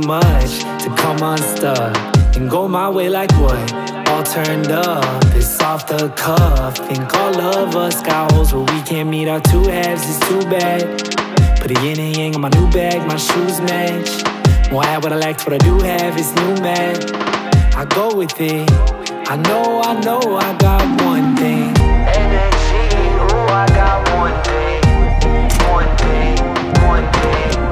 much to come unstuck and go my way like what? All turned up, it's off the cuff. Think all of us got holes where we can't meet our two halves, it's too bad. Put a yin and yang on my new bag, my shoes match. Won't have what I lack, what I do have is new man. I go with it, I know I got one thing. Energy, ooh, I got one thing. One thing, one thing.